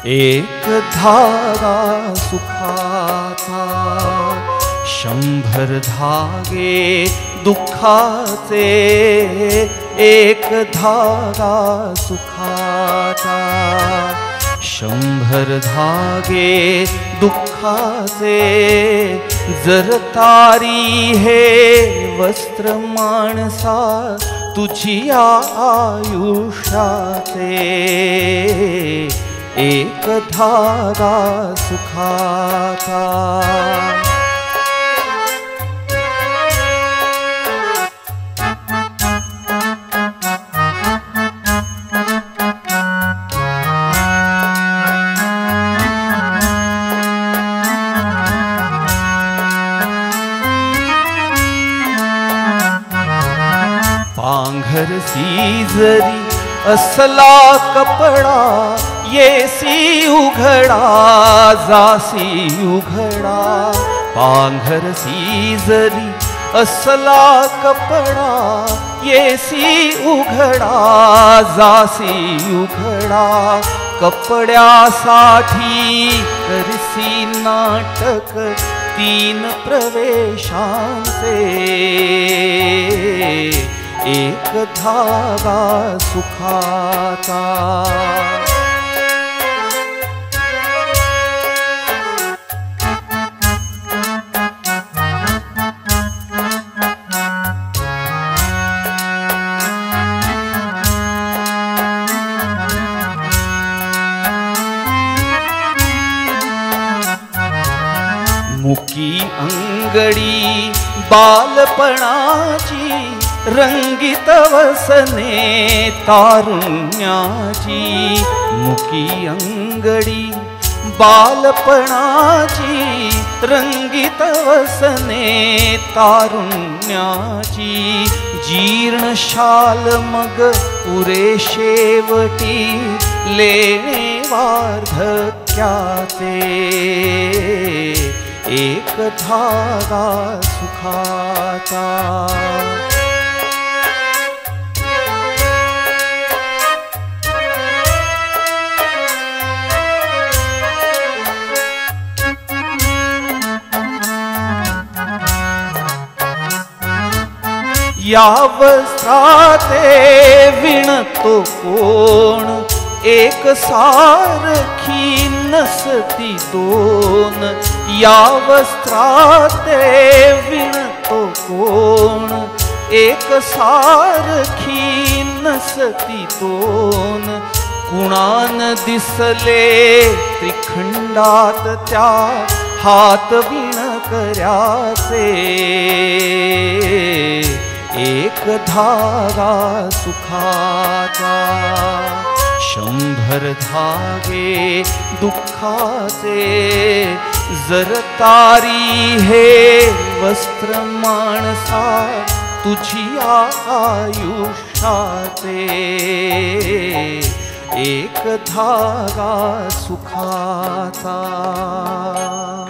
एक धागा सुखाचा, 100 धागे दुःखाचे. एक धागा सुखाचा, 100 धागे दुःखाचे. जर तारी हे वस्त्र माणसा तुझी आयुष्याचे. एक धागा सुखाचा. पांघर जरी असला कपडा, येसी उघडा जासी उघडा. पांघर जरी असला कपडा, येसी उघडा जासी उघडा. कपड्यासाठी करसी नाटक 3 प्रवेशांचे. एक धागा सुखाचा. मुकी अंगडी बालपणाची, रंगीत वसने तारुण्याची. मुकी अंगडी बालपणाची, रंगीत वसने तारुण्याची. जीर्ण शाल मग पुरे शेवटी, लेणे वार्धक्याचे. एक धागा सुखाचा. या वस्त्राते विणतो कोण, एक सारखी नसती दोन. या वस्त्राते विणतो कोण, एक सारखी नसती दोन. कुणान दिसले त्रिखंडात त्या, हात विणकऱ्याचे. एक धागा सुखाचा, 100 धागे दुःखाचे. जर तारी हे वस्त्र माणसा तुझी आयुष्याचे. एक धागा सुखाचा.